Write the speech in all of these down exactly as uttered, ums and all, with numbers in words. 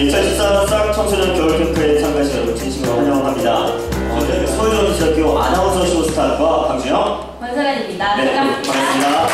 이천십사 쌍 청소년 겨울 캠프에 참가하신 여러분 진심으로 환영합니다. 어, 서울중앙지대학교 아나운서 쇼스타과 강주영, 권서연입니다. 네, 반갑습니다.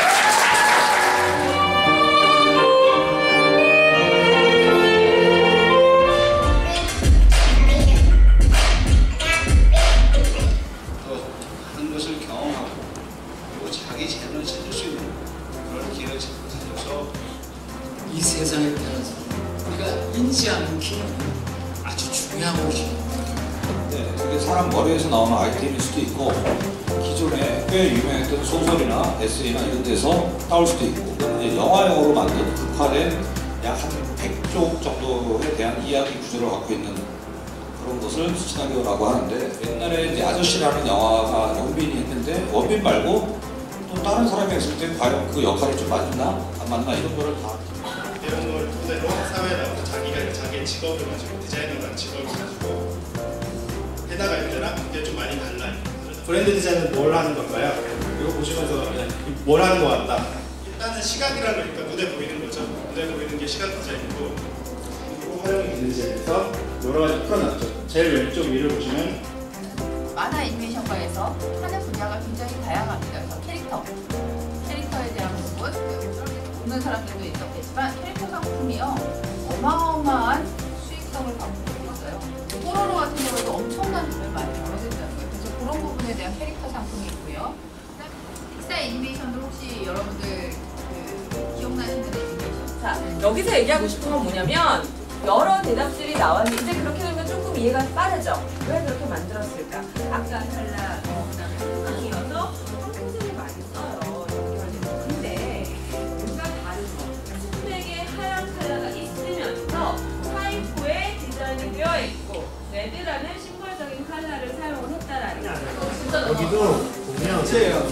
하는 것을 경험하고 그리고 자기 재능을 찾을 수 있는 그런 기회를 가져서 이 세상에 태어나서 우리가 인지하는 기능이 아주 중요한 것이에요. 네, 그게 사람 머리에서 나오는 아이템일 수도 있고 기존에 꽤 유명했던 소설이나 에세이나 이런 데서 따올 수도 있고 이제 영화용으로 만든 극화된 약 한 백 쪽 정도에 대한 이야기 구조를 갖고 있는 그런 것을 시나리오라고 하는데 옛날에 이제 아저씨라는 영화가 원빈이 했는데 원빈 말고 또 다른 사람이 했을 때 과연 그 역할이 좀 맞나 안 맞나 이런 거를 다 내용을 토대로 사회에 나와서 자기가 자기의 직업을 가지고 디자이너라는 직업을 가지고 해나갈 때랑 그게 좀 많이 달라요. 브랜드 디자인은 뭘 하는 건가요? 이거 보시면서 그냥 뭘 하는 것 같다. 일단은 시각이라는 거니까 눈에 보이는 거죠. 눈에 보이는 게 시각 디자인이고 그리고 활용 디자인에서 여러 가지 풀어놨죠. 제일 왼쪽 위를 보시면 만화 애니메이션과에서 하는 분야가 굉장히 다양합니다. 그래서 캐릭터, 캐릭터에 대한 부분, 보는 사람들도 있었겠지만 캐릭터 상품이요 어마어마한 수익성을 갖고 있어요. 뽀로로 같은 경우도 엄청난 돈을 많이 벌어야 된다는 거예요. 그래서 그런 부분에 대한 캐릭터 상품이 있고요. 픽사 애니메이션도 혹시 여러분들 그 기억나시는 애니메이션? 자, 여기서 얘기하고 싶은 건 뭐냐면 여러 대답들이 나왔는데 이제 그렇게 되면 조금 이해가 빠르죠? 왜 그렇게 만들었을까? 아까 탈락, 그다음에 상황이어서 컴퓨터를 많이 써요. 연결해서. 근데 뭔가 다른 거. 스펙에 하얀 컬러가 있으면서 타이포의 디자인이 되어 있고 레드라는 심벌적인 컬러를 사용을 했다라는 거. 여기도 보면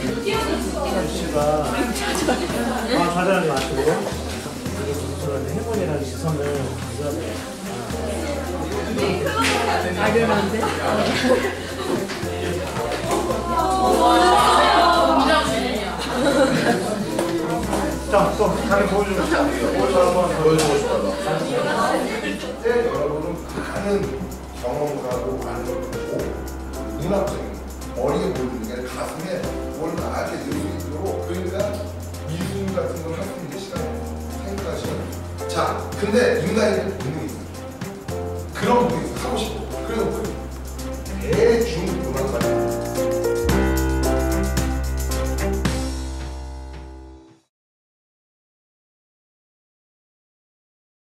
아저씨가 아 과자를 마시고 해본이라는 시선을 가져야 돼요. 막연한데? 자, 또 다른 보여주고 싶다. 보여줘 한번 보여주고 싶다. 그때 여러분은 많은 경험을 하고 많은 걸 보고 문학적인 머리에 보이는 게 아니라 가슴에 뭘 나게 될 수 있도록 그러니까 미술 같은 걸 할 수 있는 시간을 생각하시면 자, 근데 인간에는 본능이 있어요. 그런 부분이 있어요. 하고 싶어. 그래서